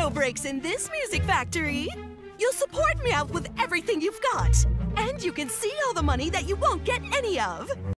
no breaks in this music factory. You'll support Meowth with everything you've got. And you can see all the money that you won't get any of.